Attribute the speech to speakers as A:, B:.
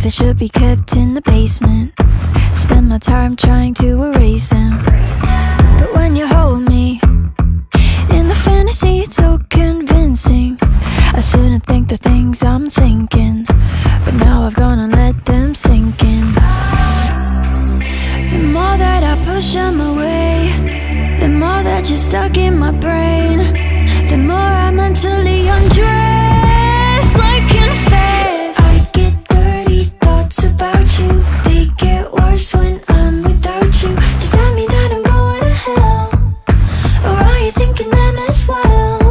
A: that should be kept in the basement. Spend my time trying to erase them. But when you hold me in the fantasy, it's so convincing. I shouldn't think the things I'm thinking, but now I've gone and let them sink in. The more that I push them away, the more that you're stuck in my brain, the more I mentally undress like in a phase. I get dirty thoughts about you, they get worse when I'm without you. Does that mean that I'm going to hell, or are you thinking them as well?